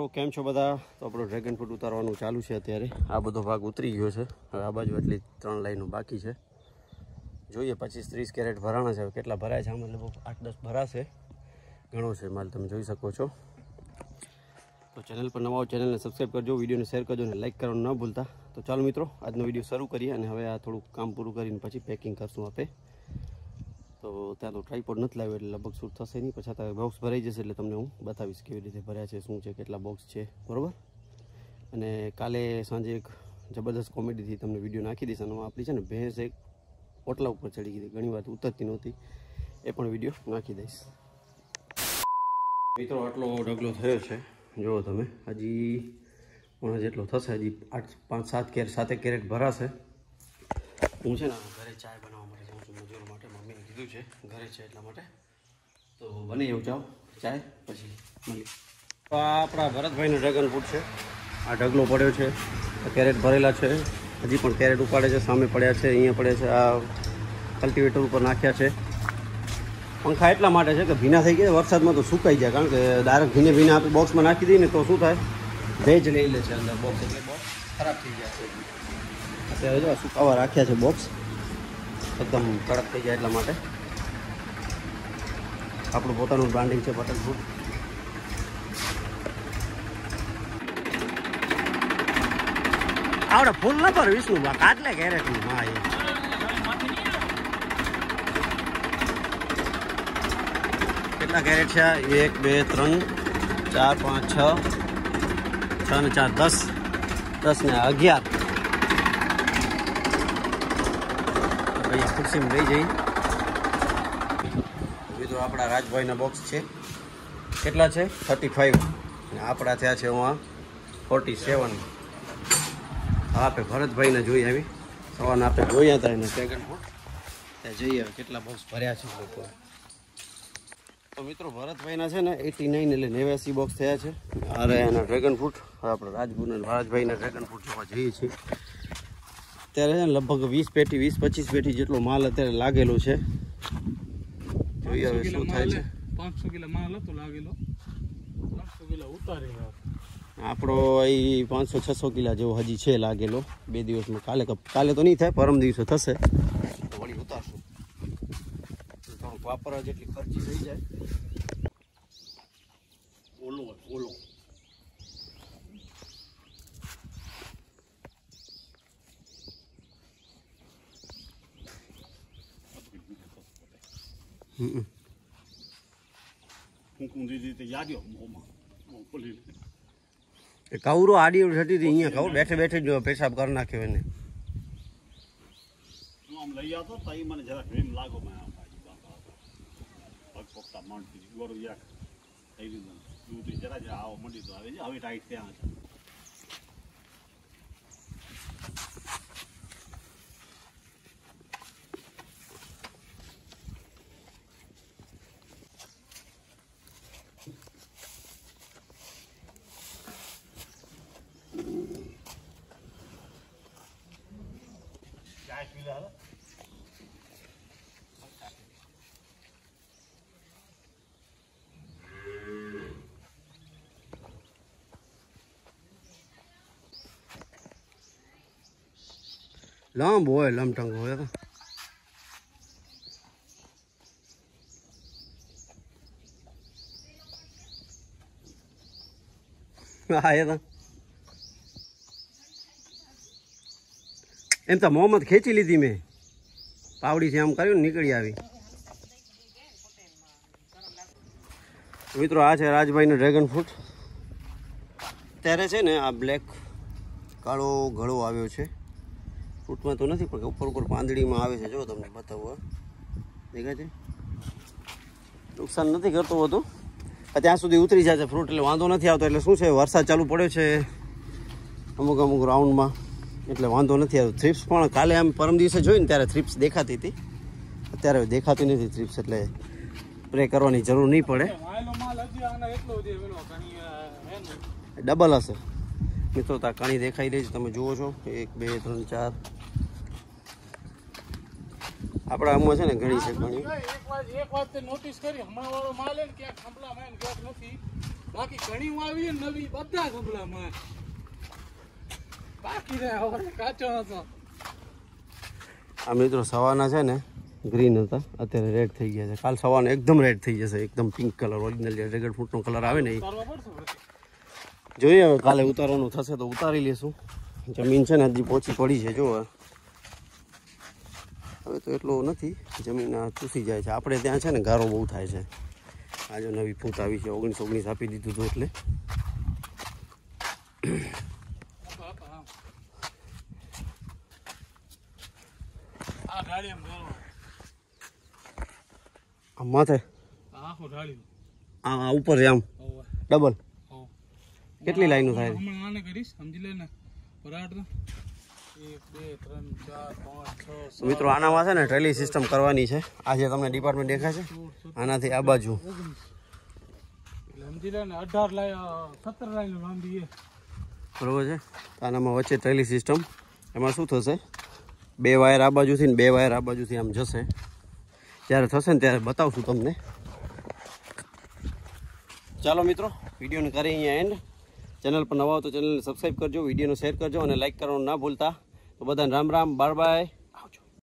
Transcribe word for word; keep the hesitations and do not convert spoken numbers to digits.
કેમ છો બધા? તો આપણો ડ્રેગન ફ્રૂટ ઉતારવાનું ચાલુ છે અત્યારે. આ બધો ભાગ ઉતરી ગયો છે. હવે આ બાજુ એટલી ત્રણ લાઈનો બાકી છે. જોઈએ પચીસ ત્રીસ કેરેટ ભરાણા છે. કેટલા ભરાય છે આમાં? લગભગ આઠ દસ ભરાશે. ઘણો છે માલ, તમે જોઈ શકો છો. તો ચેનલ પર નવા ચેનલને સબસ્ક્રાઈબ કરજો, વિડીયોને શેર કરજો અને લાઇક કરવાનું ન ભૂલતા. તો ચાલો મિત્રો, આજનો વિડીયો શરૂ કરીએ અને હવે આ થોડુંક કામ પૂરું કરીને પછી પેકિંગ કરશું આપણે. તો ત્યાં તો ટ્રાયપોડ નથી લાવ્યો એટલે લગભગ શૂટ થશે નહીં. પછી ત્યાં બોક્સ ભરાઈ જશે એટલે તમને હું બતાવીશ કેવી રીતે ભર્યા છે, શું છે, કેટલા બોક્સ છે, બરાબર. અને કાલે સાંજે એક જબરદસ્ત કોમેડીથી તમને વિડીયો નાખી દઈશ. અને આપણી છે ને ભેંસ એક ઓટલા ઉપર ચડી ગઈ, ઘણી વાર ઉતરતી નહોતી, એ પણ વિડીયો નાખી દઈશ. મિત્રો આટલો ઢગલો થયો છે, જુઓ તમે. હજી પણ જેટલો થશે, હજી આઠ પાંચ સાત કેરેટ સાતેક કેરેટ ભરાશે. હું છે ને ઘરે ચાય બનાવવા માટે જાઉં છું મજૂરો માટે. મમ્મીને કીધું છે ઘરે છે એટલા માટે. તો બની એવું જાઓ ચાય, પછી મળી. તો આ આપણા ભરતભાઈનો ડ્રેગન ફ્રૂટ છે. આ ઢગલો પડ્યો છે, આ કેરેટ ભરેલા છે. હજી પણ કેરેટ ઉપાડે છે, સામે પડ્યા છે, અહીંયા પડે છે. આ કલ્ટિવેટર ઉપર નાખ્યા છે. પંખા એટલા માટે છે કે ભીના થઈ ગયા, વરસાદમાં તો સુકાઈ જાય. કારણ કે ડાયરેક્ટ ભીને ભીને આપણે બોક્સમાં નાખી દઈએ ને તો શું થાય, ભેજ લઈ લે છે અંદર બોક્સ, એટલે બોક્સ ખરાબ થઈ જાય છે. અત્યારે જો સુકાવા રાખ્યા છે બોક્સ, એકદમ કડક થઈ જાય એટલા માટે. આપણું પોતાનું બ્રાન્ડિંગ છે બટન ફ્રૂટ. આવડે ફૂલ ન પર વિષ્ણુ બા કાટલે કેરેટનું. હા, એ કેટલા કેરેટ છે? એક બે ત્રણ ચાર પાંચ છ છ ને ચાર દસ, દસ ને અગિયાર. અહીંયા ખુરશીમાં લઈ જઈ. મિત્રો આપણા રાજભાઈના બોક્સ છે. કેટલા છે? Thirty five. અને આપણા થયા છે હું ફોર્ટી સેવન. હા, આપણે ભરતભાઈને જોઈ આવી. સવારના આપણે જોયા હતા એને ડ્રેગન ફ્રૂટ. ત્યાં જઈએ કેટલા બોક્સ ભર્યા છે લોકો. તો મિત્રો ભરતભાઈના છે ને એટી નાઇન એટલે નેવ્યાસી બોક્સ થયા છે. અરે એના ડ્રેગન ફ્રૂટ. હવે આપણે રાજભુના રાજભાઈના ડ્રેગન ફ્રૂટ જોવા જઈએ છીએ. અત્યારે છે ને લગભગ વીસ પેટી વીસ પચીસ પેટી જેટલો માલ અત્યારે લાગેલો છે. જોઈએ હવે શું થાય છે. પાંચસો કિલો માલ હતો લાગેલો, પાંચસો કિલો ઉતારી આપણો અહીં પાંચસો છસો કિલા જેવો હજી છે લાગેલો. બે દિવસમાં, કાલે કાલે તો નહીં થાય, પરમ દિવસે થશે તો વળી ઉતારશું. થોડુંક વાપરવા જેટલી ખર્ચી થઈ જાય. ઓલો ઓલો હમ કવરો આડી થતી હતી. અહીંયા કહું બેઠે બેઠે જ પેશાબ કરી નાખ્યો એને. આમ લઈ આવતો તઈ મને જરાક વેમ લાગો મેં આમ પગ પગતા માંડતી ગોરો યાક થઈ ગયું. દૂધ જરા જ આવો મંડી તો આવે છે. હવે ટાઈટ ત્યાં છે. લાંબો હોય, લમટંગ હોય. તો હા, એ તો એમ તો મોહમ્મદ ખેંચી લીધી મેં. પાવડીથી આમ કર્યું ને નીકળી આવી. મિત્રો આ છે રાજભાઈનો ડ્રેગન ફ્રૂટ. અત્યારે છે ને આ બ્લેક કાળો ગળો આવ્યો છે. ફ્રૂટમાં તો નથી પણ ઉપર ઉપર પાંદડીમાં આવે છે. જો તમને બતાવો, દેખાય છે. નુકસાન નથી કરતો હતું. ત્યાં સુધી ઉતરી જાય છે ફ્રૂટ એટલે વાંધો નથી આવતો. એટલે શું છે, વરસાદ ચાલુ પડ્યો છે અમુક અમુક રાઉન્ડમાં, એટલે વાંધો નથી આવતો. થ્રીપ્સ પણ કાલે આમ પરમ દિવસે જોઈને ત્યારે થ્રીપ્સ દેખાતી હતી. અત્યારે દેખાતી નથી થ્રીપ્સ, એટલે સ્પ્રે કરવાની જરૂર નહીં પડે. ડબલ હશે મિત્રો. ત્યાં કણી દેખાઈ રહી છે, તમે જુઓ છો. એક બે ત્રણ ચાર આપણા આમાં છે ને ઘણી છે ઘણી. એક વાત એક વાત નોટિસ કરી, હમણાં વાળો માલ હે ને ક્યાંક થંભલા માં ક્યાંક નથી. બાકી ઘણી વાવી નવી બધા ગમલામાં બાકી રહ્યા હવે કાચો હતો. આ મિત્રો સવારના છે ને ગ્રીન હતા, અત્યારે રેડ થઈ ગયા છે. કાલ સવારના એકદમ રેડ થઈ જશે, એકદમ પિંક કલર, ઓરિજિનલ જે ડ્રેગન ફ્રૂટનો કલર આવે ને એ ઉતારવા પડશે હવે. જોઈએ. હવે કાલે ઉતારવાનું થશે તો ઉતારી લેશું. જમીન છે ને હજી પોચી પડી છે, જો હવે તો એટલું નથી, જમીન આ ચૂસી જાય છે. આપણે ત્યાં છે ને ગારો બહુ થાય છે. આ જો નવી ફૂટ આવી છે, ઓગણીસ ઓગણીસ આપી દીધું હતું એટલે આ ઢાળી એમ બોલો આમ માથે આખો ઢાળી આ આ ઉપર છે આમ હોવે ડબલ. હો કેટલી લાઈનો થાય? હમણાં આને કરીશ સમજી લે ને પરાઠ તો એક બે ત્રણ ચાર પાંચ છ સાત મિત્રો આનામાં છે ને ટ્રેલી સિસ્ટમ કરવાની છે. આ જે તમને ડિપાર્ટમેન્ટ દેખાય છે આનાથી આ બાજુ ઓગણીસ એટલે સમજી લે ને અઢાર લાઈ સત્તર લાઈન લાંબી એ બરોબર છે. તો આનામાં વચ્ચે ટ્રેલી સિસ્ટમ, એમાં શું થશે, બે વાયર આ બાજુથી ને બે વાયર આ બાજુથી આમ જશે. જ્યારે થશે ને ત્યારે બતાવશું તમને. ચાલો મિત્રો, વિડીયોને કરી અહીંયા એન્ડ. ચેનલ પર નવા હો તો ચેનલને સબસ્ક્રાઈબ કરજો, વિડીયોને શેર કરજો અને લાઇક કરવાનું ના ભૂલતા. તો બધાને રામ રામ, બાય બાય.